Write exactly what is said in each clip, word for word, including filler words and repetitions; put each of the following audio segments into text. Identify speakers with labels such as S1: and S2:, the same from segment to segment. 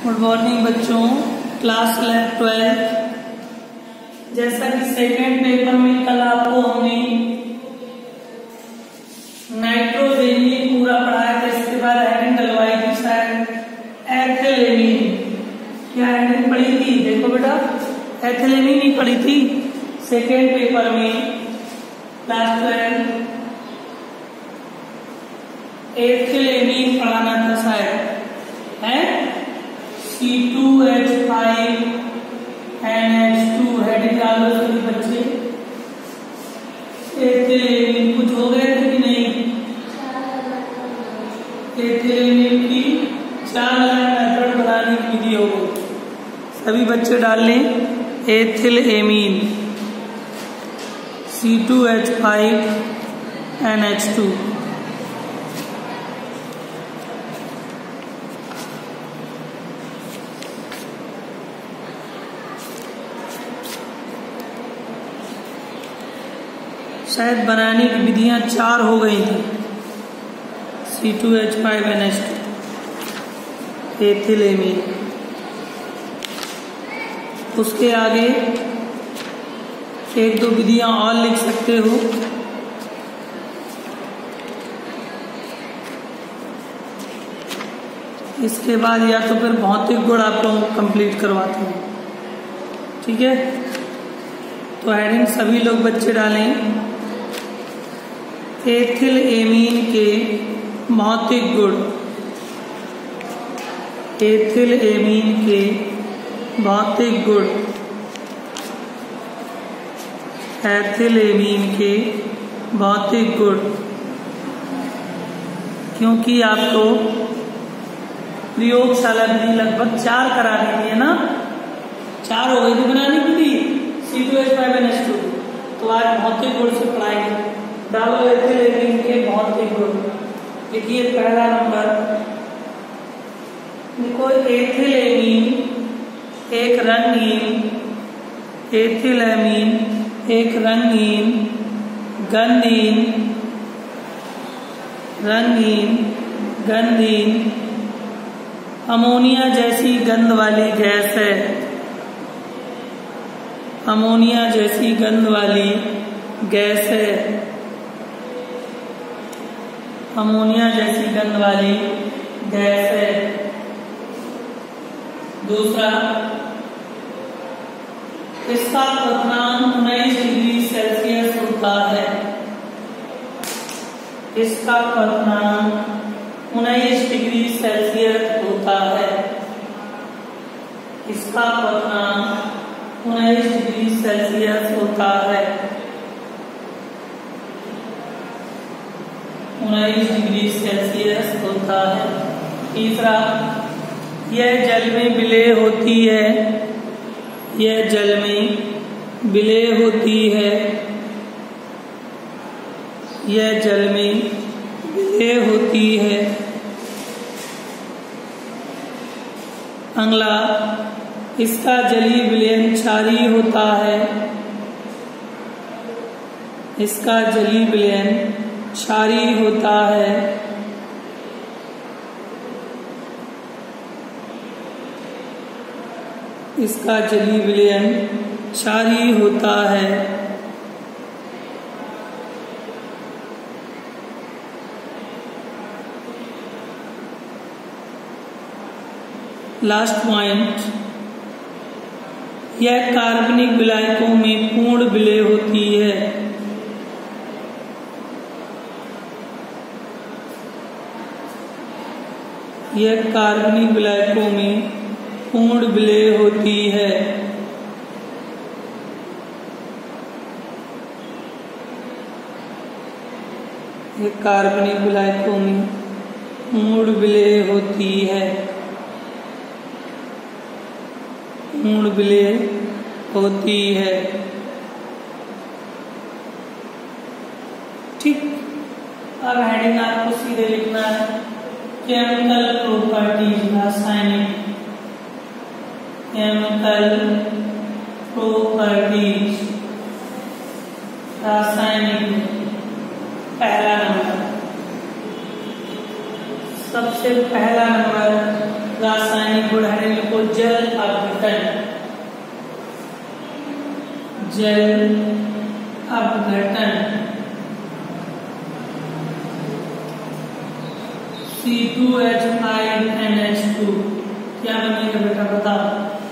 S1: Good morning बच्चों, class twelfth. जैसा कि सेकेंड पेपर में कल आपको हमने नाइट्रोबेंजीन पूरा पढ़ाया था, इसके बाद हेडिंग डलवाई थी शायद एथिलेमीन। क्या हेडिंग पढ़ी थी? देखो बेटा, एथिलेमीन ही पढ़ी थी सेकेंड पेपर में क्लास ट्वेल्थ। एथिलेमीन पढ़ाना था शायद, है C two H five N H two. Heading डालो सभी बच्चे। एथिलेमीन कुछ हो गए थे कि नहीं? एथिलेमीन की चार मेथड बनाने की विधि हो गई, सभी बच्चे डाल लें। Ethylamine C two H five N H two. शायद बनाने की विधियां चार हो गई थी। C two H five N H two ethylamine. उसके आगे एक दो विधियां और लिख सकते हो। इसके बाद या तो फिर भौतिक गुण आप लोगों को कंप्लीट करवाते हैं, ठीक है? तो हेडिंग सभी लोग बच्चे डालें। एथिलेमीन के भौतिक गुण। एथिलेमीन के भौतिक गुण। एथिलेमीन के भौतिक गुण। क्योंकि आपको प्रयोगशाला विधि लगभग चार करा दी है ना, चार हो गई थी बनाने की विधि C two H five N H two. तो आज भौतिक गुण से पढ़ाएंगे। डालो एथिलेमीन के भौतिक गुण। देखिए पहला नंबर, देखो एथिलेमीन एक रंगीन, एथिलेमीन एक रंगीन, गंधहीन, रंगीन गंधहीन अमोनिया जैसी गंध वाली गैस है। अमोनिया जैसी गंध वाली गैस है। अमोनिया जैसी गंध वाली गैस है। दूसरा, इसका क्वथनांक उन्नीस डिग्री सेल्सियस होता है। इसका क्वथनांक उन्नीस डिग्री सेल्सियस होता है। इसका क्वथनांक उन्नीस डिग्री सेल्सियस होता है। उन्नीस डिग्री सेल्सियस होता है। तीसरा, यह जल में विलय होती है। यह जल में विलय होती है। यह जल में विलय होती है। अगला, इसका जलीय विलयन क्षारीय होता है। इसका जलीय विलयन क्षारीय होता है। इसका जलीय विलयन क्षारीय होता है। लास्ट पॉइंट, यह कार्बनिक विलायकों में पूर्ण विलय होती है। यह कार्बनिक विलायकों में पूर्ण विलय होती है। यह कार्बनिक विलायकों में पूर्ण विलय होती है। पूर्ण विलय होती है। ठीक। अब हेडिंग आपको सीधे लिखना है। केमिकल प्रॉपर्टीज, रासायनिक। केमिकल प्रॉपर्टीज, रासायनिक। पहला नंबर, सबसे पहला नंबर रासायनिक गुण हेडिंग लिखो जल अपघटन, जल अपघटन। C two H five N H two क्या बनेगा बेटा बताओ?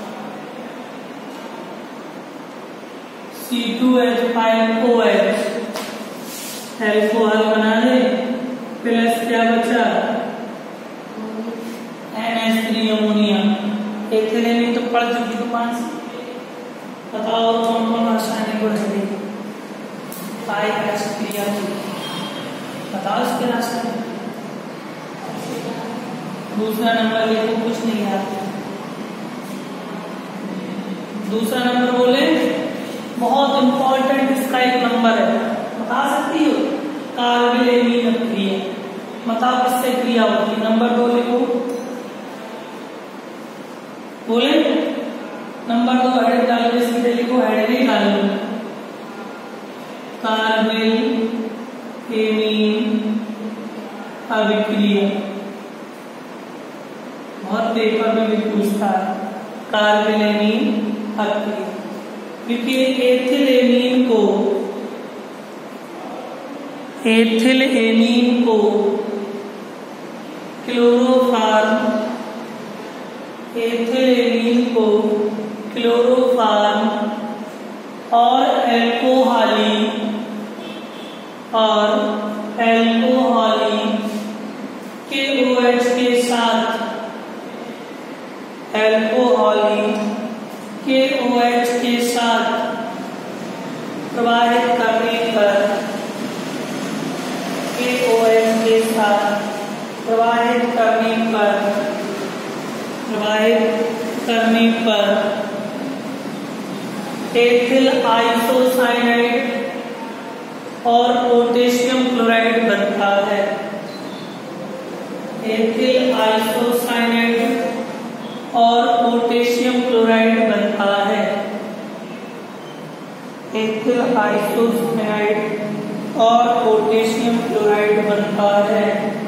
S1: C two H five O H alcohol बना ले, प्लस क्या बचा? N H three ammonia. Ethylene तो पढ़ चुकी दुकान से। बताओ कौन कौन रासायनिक गुण है? फाइव एच क्रिया बताओ इसके रासायनिक। दूसरा नंबर लिखो, कुछ नहीं याद। दूसरा नंबर बोले बहुत इंपॉर्टेंट इसका एक नंबर है, बता सकती हो? कार्बेलेमीन क्रिया। बताओ किससे क्रिया होती है? नंबर दो लिखो, बोले नंबर दो हेड डाल के सीधे लिखो, हेड ही डाल लो। कार्बेलेमीन अभिक्रिया, बहुत पेपर में भी पूछता है कार्बेलेमीन अभिक्रिया, क्योंकि एथिलेमीन को एथिलेमीन को क्लोरोफॉर्म एथिलेमीन को क्लोरोफॉर्म और एल्कोहली और एल्कोहली के ओएच के साथ एल्कोहली के ओएच के साथ प्रवाहित करने पर के ओएच के साथ प्रवाहित करने पर प्रवाहित करने पर एथिल आइसोसाइनाइड और पोटेशियम क्लोराइड बनता है। एथिल आइसोसाइनाइड और पोटेशियम क्लोराइड बनता है। एथिल आइसोसाइनाइड और पोटेशियम क्लोराइड बनता है।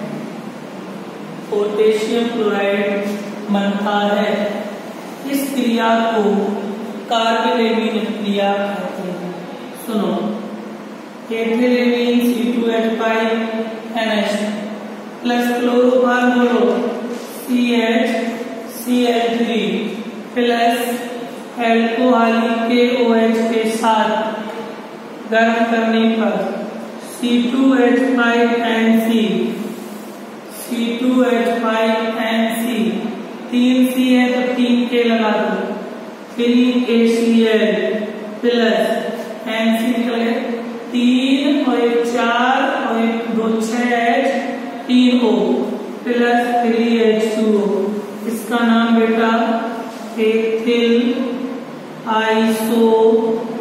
S1: पोटेशियम क्लोराइड बनता है। इस क्रिया को कार्बेलेमीन क्रिया कहते हैं। सुनो, ethylamine C two H five N H plus chloroform बोलो C H C H three plus एल्कोहली के ओएच के साथ गर्म करने पर C two H five N C C two H five N C तीन सी है तो तीन के लगा दो, three A C L plus N C निकले तीन और एक चार और एक दो छह एच तीन O plus three H two O. इसका नाम बेटा ethyl isocyanide,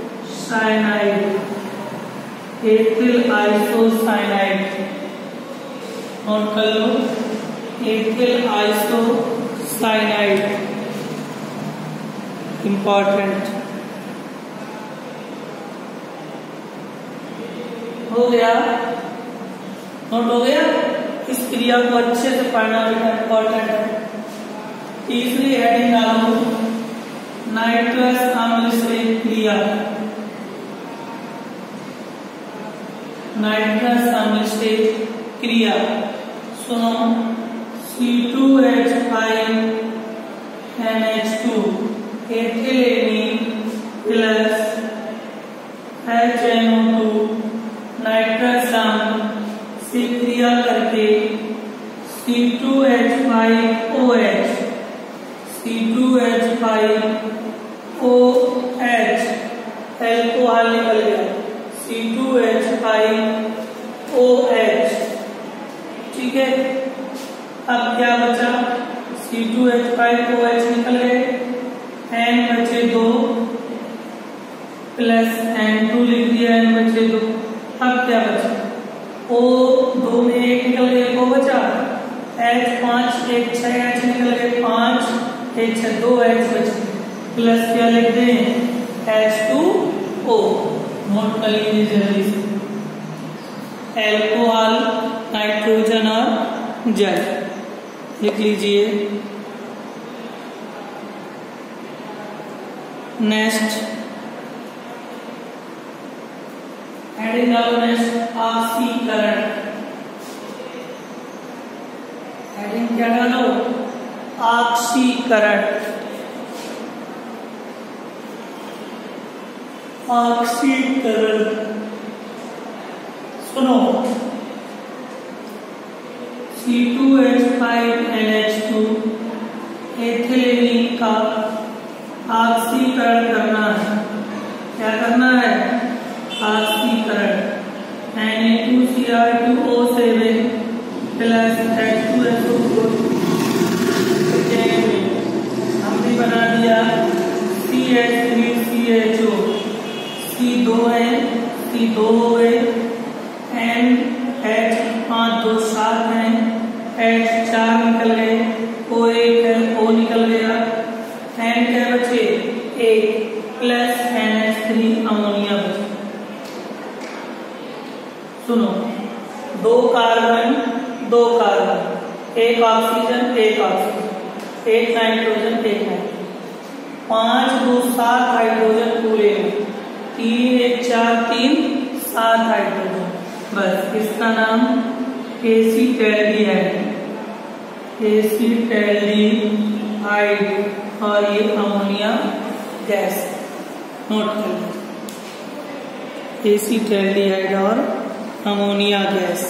S1: ethyl isocyanide note कर लो, एथिल आइसोसाइनाइड इंपॉर्टेंट हो गया, नोट हो गया। इस क्रिया को अच्छे से पढ़ना बेटा इंपॉर्टेंट है। तीसरी हेडिंग डालो नाइट्रस अम्ल से क्रिया, नाइट्रस अम्ल से क्रिया। सुनो, C two H five N H two ethylamine plus H N O two nitrous अम्ल से क्रिया करके C two H five O H C two H five O H alcohol निकल गया, C two H five O H. ठीक है, अब क्या बचा? C two H five O H निकल गए, एन बचे दो प्लस एन टू लिख दिया, एन बचे दो। अब क्या बचा? ओ दो में एक निकल गया, को बचा एच पांच, एक छह एच निकल गए, पांच एक छह दो एच बचे, प्लस क्या लिख दें? एच टू ओ। नोट कर लीजिए जल्दी से, एल्कोहल नाइट्रोजन और जल लिख लीजिए। नेक्स्ट हेडिंग डालो नेक्स्ट ऑक्सीकरण। हेडिंग क्या डालो? ऑक्सीकरण। ऑक्सीकरण सुनो, C two H five N H two ethylene का ऑक्सीकरण करना है। क्या करना है? ऑक्सीकरण। N A two C R two O seven plus H two S O four हमने बना दिया C H three C H O. C दो है, सी दो हो गए, एन एच पाँच दो सात है, एच चार निकल गए, ओ एक है, ओ निकल गया, एन क्या बचे? एक plus N H three ammonia बचे। सुनो, दो कार्बन दो कार्बन, एक ऑक्सीजन एक ऑक्सीजन, एक नाइट्रोजन एक नाइट्रोजन, पांच दो सात हाइड्रोजन पूरे में, तीन एक चार तीन सात हाइड्रोजन, बस इसका नाम एसीटैल्डिहाइड। एसीटैल्डिहाइड और ये अमोनिया गैस नोट कर लीजिए, एसीटैल्डिहाइड और अमोनिया गैस।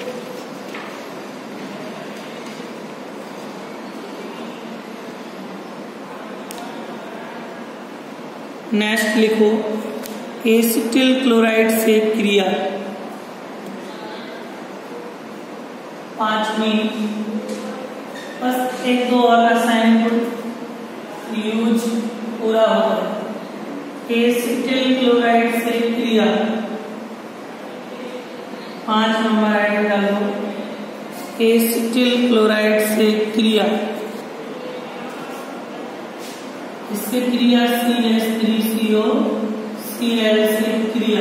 S1: नेक्स्ट लिखो एसिटिल क्लोराइड से क्रिया। पांचवी, बस एक दो और असाइनमेंट यूज पूरा होगा। एसिटिल क्लोराइड से क्रिया, पांच नंबर आइटम डालो। एसिटिल क्लोराइड से क्रिया, इससे क्रिया C H three C O C L से क्रिया,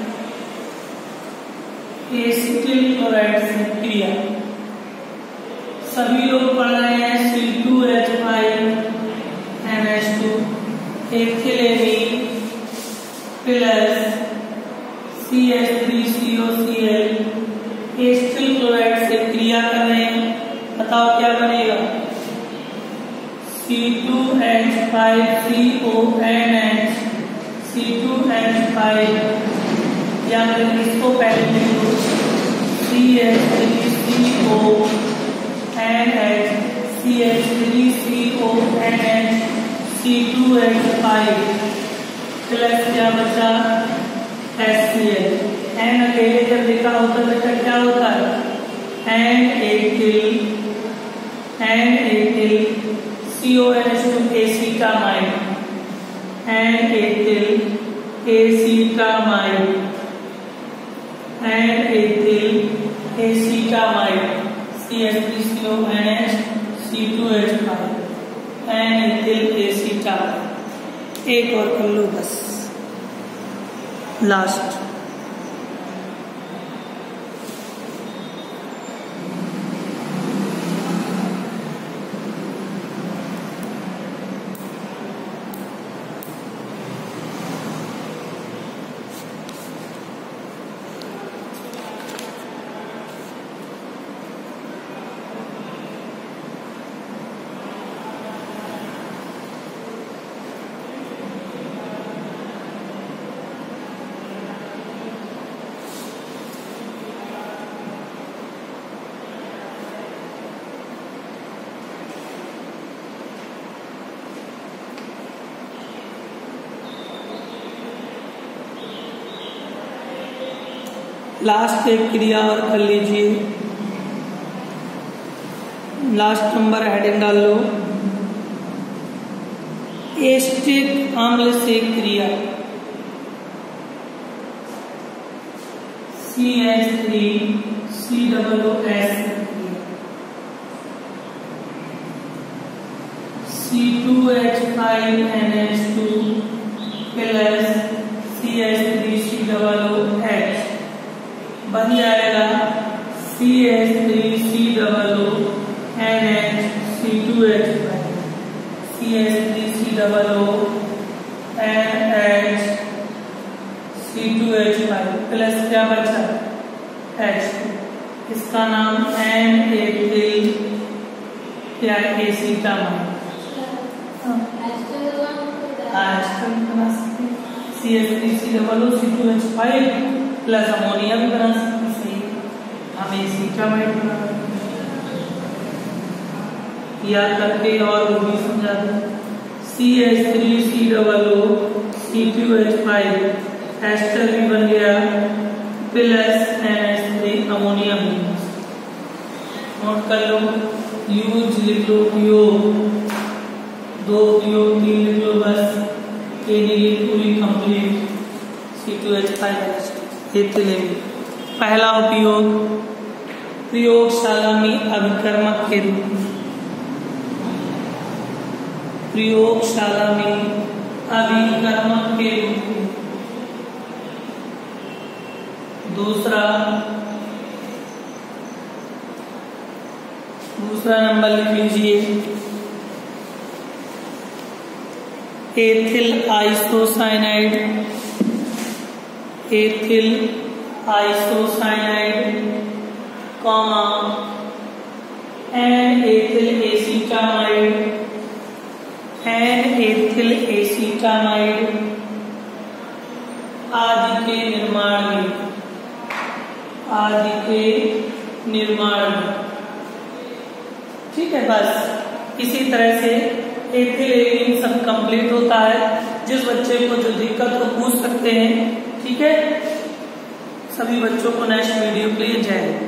S1: एसिटिल क्लोराइड से क्रिया। सभी लोग पढ़ रहे हैं C two H five N H two ethylene plus C H three C O C L acetyl chloride से क्रिया कर रहे हैं। बताओ क्या बनेगा? C two H five C O N H, C two H five, या फिर इसको पहले लिखो C H three C O N H, C H three C O N H, C two H five plus क्या बचा? H C L. N अकेले जब लिखा होता है तो क्या होता है? N ethyl, N ethyl C O N H two acetamide, N ethyl acetamide, N ethyl acetamide, C H three C O N H, C two H five, N ethyl acetamide. एक और कर लो बस, लास्ट। लास्ट एक क्रिया और कर लीजिए। Last number heading डाल लो, एस्टिक अम्ल से क्रिया। C H three C double O S, C two H five N H two plus C H three C double O H बन जाएगा C H three C double O N H C two H five, C H three C double O इसका नाम N ethyl या acetamide, C H three C double O C two H five plus ammonia भी बना सकते, सही हम एसीटामाइड बना याद करके और वो भी समझा दें। C H three C double O C two H five ester भी बन गया plus N H three ammonia भी। नोट कर लो, यूज लिख लो, उपयोग दो उपयोग तीन लिख लो बस, के लिए पूरी complete C two H five ethylene. पहला उपयोग प्रयोगशाला में अभिकर्मक के रूप में, प्रयोगशाला में अभिकर्मक के रूप में। दूसरा दूसरा नंबर लिख लीजिए, ethyl isocyanide, ethyl isocyanide comma N ethyl acetamide, N ethyl acetamide आदि के निर्माण में, आदि के निर्माण में। ठीक है, बस इसी तरह से एथिलीन सब कंप्लीट होता है। जिस बच्चे को जो दिक्कत हो पूछ सकते हैं। ठीक है, सभी बच्चों को नेक्स्ट वीडियो के लिए जय हिंद।